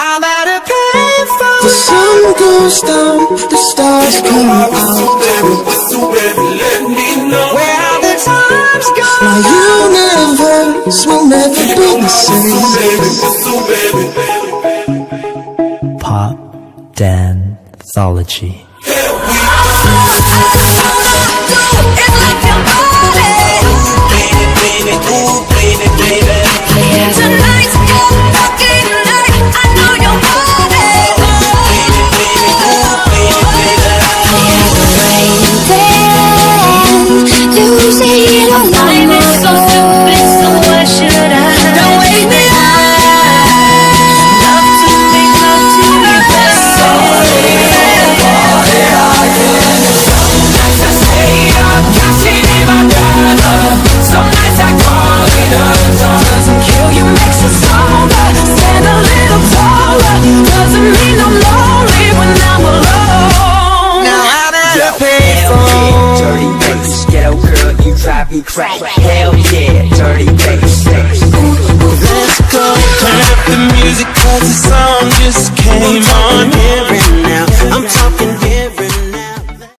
I've had to pay for. The sun goes down, the stars come out. Let me know where have the times gone. My universe will never be the same. Pop Danthology. Crack, hell yeah, dirty bass. Let's go. Turn up the music 'cause the song just came on. Here and now, I'm talking